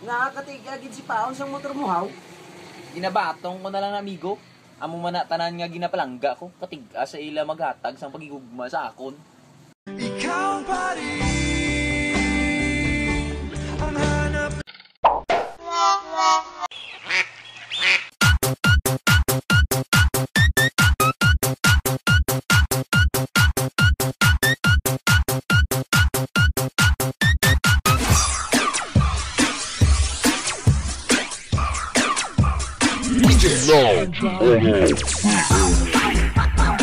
Nakakatigagid si Paon sa motor mo, haw. Ginabatong ko na lang amigo. Amo man na tanan nga ginapalangga ko. Katiga sa ila maghatag sang pagigugma sa akon. Ikaw pa rin ang hanap. DJ Love.